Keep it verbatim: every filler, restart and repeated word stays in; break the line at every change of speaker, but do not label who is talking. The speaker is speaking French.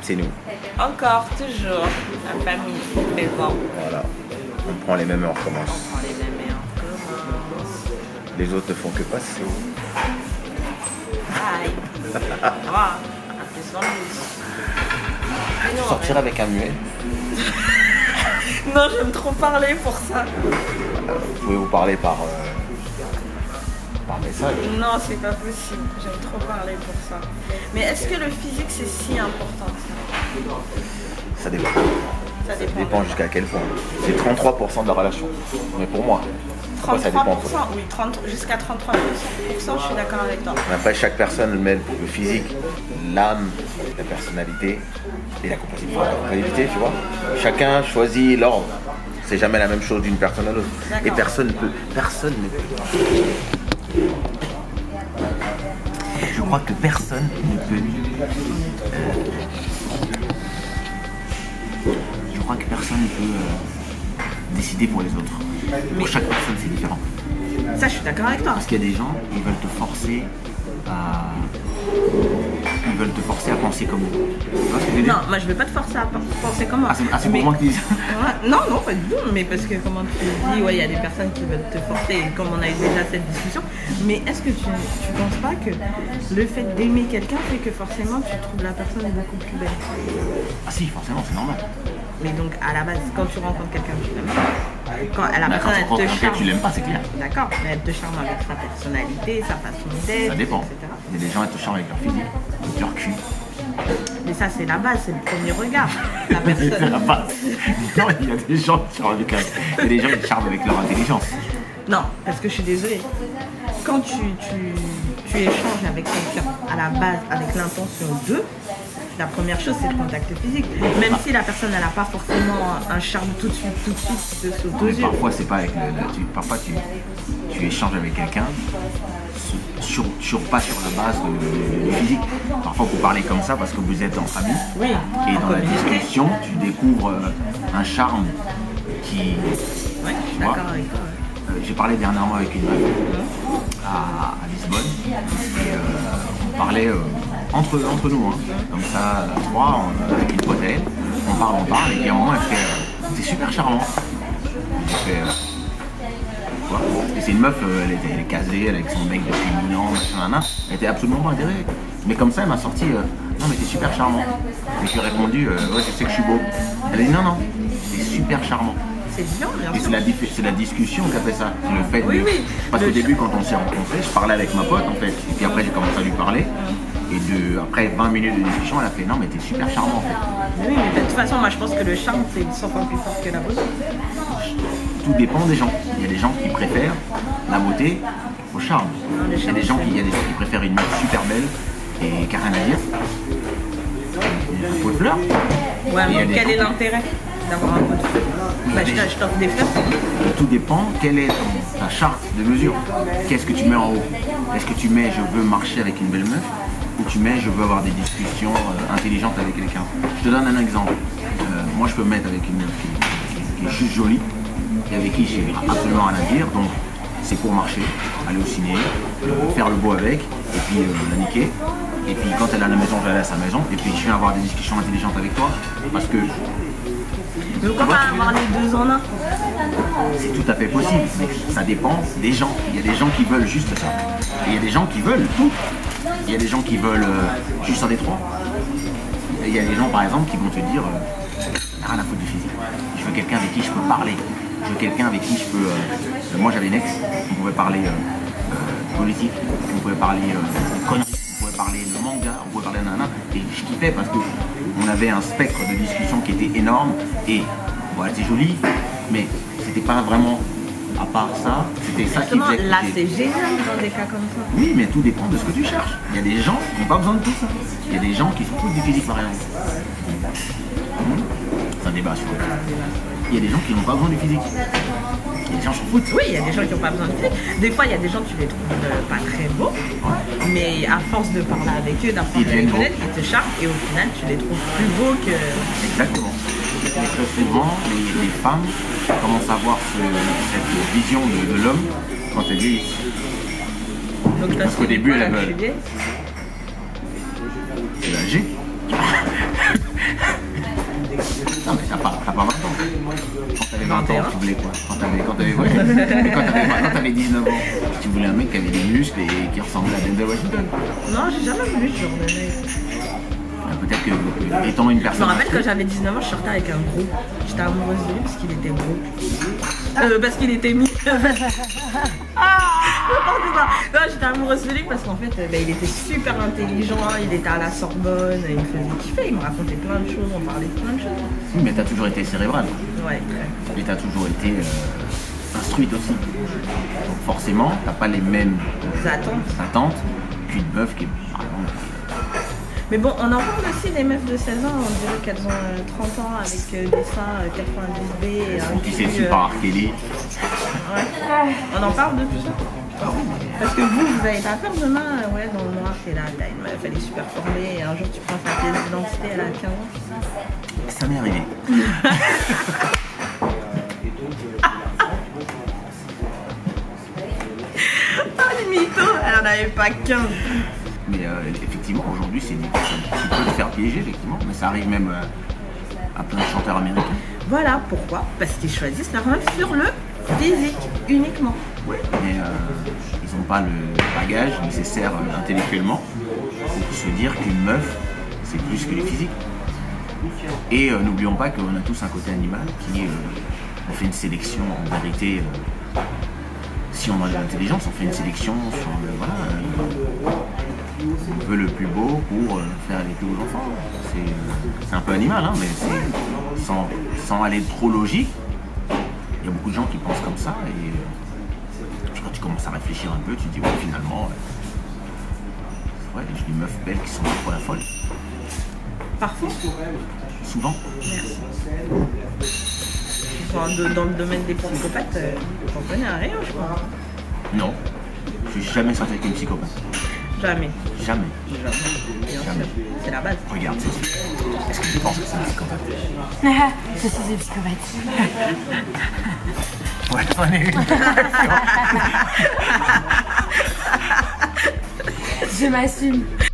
c'est nous.
Encore, toujours, la famille, présent.
Voilà. On prend les mêmes heures, on
On
commence.
prend les mêmes et on commence.
Les autres ne font que passer.
Aïe. Ça va, un peu sans douce.
Sortir avec un muet.
Non, j'aime trop parler pour ça.
Vous pouvez vous parler par, euh, par message.
Non, c'est pas possible. J'aime trop parler pour ça. Mais est-ce que le physique, c'est si important que ça?
Ça dépend.
Ça
Ça
dépend.
dépend jusqu'à quel point. C'est trente-trois pour cent de la relation. Mais pour moi. Après, ça
trente-trois
dépend.
pour cent, oui, trente, jusqu'à trente-trois pour cent, je suis d'accord avec toi.
Après, chaque personne met le physique, l'âme, la personnalité et la compatibilité, tu vois. Chacun choisit l'ordre. C'est jamais la même chose d'une personne à l'autre. Et personne ne peut. Personne ne peut. Je crois que personne ne peut. euh, je crois que personne ne peut euh, décider pour les autres. Pour chaque personne, c'est différent.
Ça, je suis d'accord avec toi.
Parce qu'il y a des gens, ils veulent te forcer à... Ils veulent te forcer à penser comme eux. Tu vois ce que je veux dire?
Non, moi je veux pas te forcer à penser comme moi.
Ah, c'est ah, c'est
Mais-
pour moi que tu dis ça.
Ouais, non, non, pas du tout, mais parce que comment tu dis, ouais, il y a des personnes qui veulent te forcer, et comme on a eu déjà cette discussion, mais est-ce que tu, tu penses pas que le fait d'aimer quelqu'un fait que forcément tu trouves la personne beaucoup plus belle?
Ah si, forcément, c'est normal.
Mais donc à la base, quand tu rencontres quelqu'un, tu l'aimes pas. Quand la
Là, quand
personne
tu rencontres
elle te
quelqu'un,
charme,
tu l'aimes pas, c'est clair.
d'accord, mais elle te charme avec sa personnalité, sa façon d'être,
Ça dépend.
et cetera.
Il y a des gens qui te charment avec leur physique, avec leur cul.
Mais ça c'est la base, c'est le premier regard. La
C'est
personne.
la base. Non, il y a des gens qui charment avec, un- il y a des gens qui charment avec leur intelligence.
Non, parce que je suis désolée. Quand tu, tu, tu échanges avec quelqu'un à la base avec l'intention de, la première chose c'est le contact physique. Même si la personne elle n'a pas forcément un charme tout de suite, tout de suite qui te saute aux
Mais
yeux.
parfois, c'est pas avec le, le- tu, parfois tu, tu échanges avec quelqu'un sur, sur, pas sur la base de- du physique. Parfois, vous parlez comme ça parce que vous êtes en famille.
Oui,
Et
en
dans la
communauté.
discussion, tu découvres euh, un charme qui.
Ouais, je suis
Tu vois,
d'accord avec toi. ouais.
euh, j'ai parlé dernièrement avec une meuf à, à Lisbonne et euh, on parlait euh, entre, entre nous, hein, comme ça, à trois, on- avec une pote à elle, on parle, on parle, et puis à un moment elle fait euh, c'est super charmant. J'ai fait, euh, tu vois, et c'est une meuf, euh, elle, était, elle est casée, elle est avec son mec depuis mille ans, machin, nan, nan. Elle était absolument pas intéressée. Mais comme ça, elle m'a sorti euh, non, mais t'es super charmant. Et je lui ai répondu, euh, ouais, je sais que je suis beau. Elle a dit non, non, t'es super charmant.
C'est bien, bien
Et
sûr.
c'est la, dif- c'est la discussion qui a fait ça. C'est le fait
Oui,
de...
oui.
Parce
Le
qu'au début,
ch-
quand on s'est rencontrés, je parlais avec ma pote en fait. Et puis après, j'ai commencé à lui parler. Et de, après vingt minutes de discussion, elle a fait non, mais t'es super charmant en fait.
Oui, mais de toute façon, moi je pense que le charme c'est cent fois plus fort que la beauté.
Tout dépend des gens. Il y a des gens qui préfèrent la beauté au charme.
Non, le
Il y a
charme,
des gens
c'est-
qui, il y a des gens qui préfèrent une meuf super belle et qui a rien à dire. Un pot de fleurs.
Ouais,
Et il y a
mais
des
quel est
gens-
l'intérêt d'avoir un pot de fleurs? Bah, je t'a- je t'offre des fleurs.
Tout dépend, quelle est ton- ta charte de mesure. Qu'est-ce que tu mets en haut? Est-ce que tu mets je veux marcher avec une belle meuf ou tu mets je veux avoir des discussions euh, intelligentes avec quelqu'un? Je te donne un exemple. Euh, moi je peux me mettre avec une meuf qui, qui est juste jolie et avec qui j'ai absolument rien à dire. Donc c'est pour marcher, aller au ciné, euh, faire le beau avec et puis euh, la niquer. Et puis quand elle est à la maison, je la laisse à la maison. Et puis je viens avoir des discussions intelligentes avec toi parce que
Mais pourquoi pas avoir les deux en un?
c'est tout à fait possible, mais ça dépend des gens. Il y a des gens qui veulent juste ça. Et il y a des gens qui veulent tout. Il y a des gens qui veulent euh, juste un des trois. Et il y a des gens par exemple qui vont te dire euh, rien à foutre du physique. Je veux quelqu'un avec qui je peux parler. Je veux quelqu'un avec qui je peux. euh, moi j'avais une ex, on pouvait parler euh, euh, politique, on pouvait parler euh, de conneries, on pouvait parler de manga, on pouvait parler de nana. Et je kiffais parce que on avait un spectre de discussion qui était énorme et bon, elle était jolie, mais c'était pas vraiment à part ça, c'était ça qui
Justement,
faisait. que
là
j'étais-
c'est génial dans des cas comme ça.
Oui, mais tout dépend de ce que tu cherches. Il y a des gens qui n'ont pas besoin de tout ça. Il y a des gens qui s'en foutent du physique par exemple. Hmm. C'est un débat sur le Il y a des gens qui n'ont pas besoin du physique. Il y a des gens qui s'en foutent.
Oui, il y a des gens qui n'ont pas besoin de physique. Des fois, il y a des gens, tu les trouves euh, pas très beaux, mais à force de parler avec eux, d'apprendre
Ils
à les
deviennent
connaître, ils te charment et au final, tu les trouves plus beaux que.
Exactement. Et très souvent, les, les femmes commencent à avoir ce- cette vision de, de l'homme quand elles vieillissent.
Donc, toi,
Parce qu'au
c'est
début,
quoi,
elles
là,
veulent.
tu vieilles?
C'est âgé. vingt ans, tu voulais quoi? Quand t'avais quand t'avais ouais. quand t'avais quand t'avais dix-neuf ans, tu voulais un mec qui avait des muscles et qui ressemblait à Denzel Washington.
Non, j'ai jamais voulu ce genre de mec.
Peut-être que, étant une
Je me
personne...
rappelle quand j'avais dix-neuf ans, je sortais avec un gros. J'étais amoureuse de lui parce qu'il était gros. Euh, parce qu'il était mis. Ah, n'importe quoi. Non, j'étais amoureuse de lui parce qu'en fait, bah, il était super intelligent, il était à la Sorbonne, il me faisait kiffer, il me racontait plein de choses, on parlait de plein de choses.
Oui, mais t'as toujours été cérébrale.
Ouais, très.
Et t'as toujours été euh, instruite aussi. Donc forcément, t'as pas les mêmes
Attentes.
attentes qu'une meuf qui est, par exemple,
Mais bon, on en parle aussi des meufs de seize ans, on dirait qu'elles ont euh, trente ans avec euh, des seins euh, quatre-vingt-dix B et un
qui
cul,
s'est su
euh,
par R. Kelly.
Ouais. On en parle de tout ça. Parce que vous, vous avez pas peur demain, euh, ouais, dans le noir, t'es là, t'as une meuf, elle est super formée, et un jour tu prends sa pièce d'identité, elle a quinze ans.
Ça m'est arrivé.
Ah, les mythos, elle en avait pas quinze.
Mais euh, effectivement, aujourd'hui, c'est des personnes qui peuvent se faire piéger, effectivement. Mais ça arrive même euh, à plein de chanteurs américains.
Voilà, pourquoi? Parce qu'ils choisissent leur meuf sur le physique, uniquement.
Ouais. Mais euh, ils n'ont pas le bagage nécessaire euh, intellectuellement pour se dire qu'une meuf, c'est plus que le physique. Et euh, n'oublions pas qu'on a tous un côté animal qui, euh, on fait une sélection en vérité. Euh, si on a de l'intelligence, on fait une sélection sur le, voilà, euh, on veut le plus beau pour euh, faire les plus beaux enfants. C'est euh, un peu animal, hein, mais c'est sans, sans aller trop logique. Il y a beaucoup de gens qui pensent comme ça et euh, quand tu commences à réfléchir un peu, tu te dis ouais, finalement, euh, ouais, j'ai des meufs belles qui sont trop la folle.
Parfois.
Souvent.
Merci. Enfin, de, dans le domaine des psychopathes, euh, j'en connais un rien, je crois.
Non, je suis jamais sorti avec une psychopathe.
Jamais.
Jamais.
Jamais. Bien
Jamais.
sûr. C'est la base.
Regarde, c'est est-ce que tu penses que c'est un psychopathe?
Je suis une psychopathe.
Ouais, j'en ai une.
Je m'assume.